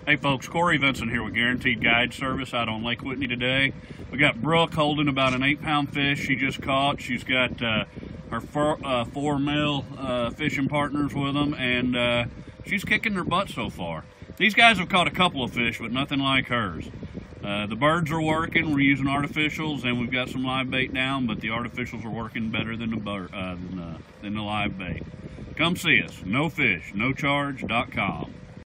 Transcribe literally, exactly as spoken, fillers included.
Hey folks, Corey Vincent here with Guaranteed Guide Service out on Lake Whitney today. We got Brooke holding about an eight pound fish she just caught. She's got uh, her four, uh, four male uh, fishing partners with them, and uh, she's kicking their butt so far. These guys have caught a couple of fish, but nothing like hers. Uh, the birds are working, we're using artificials, and we've got some live bait down, but the artificials are working better than the, bird, uh, than, uh, than the live bait. Come see us, no fish no charge dot com.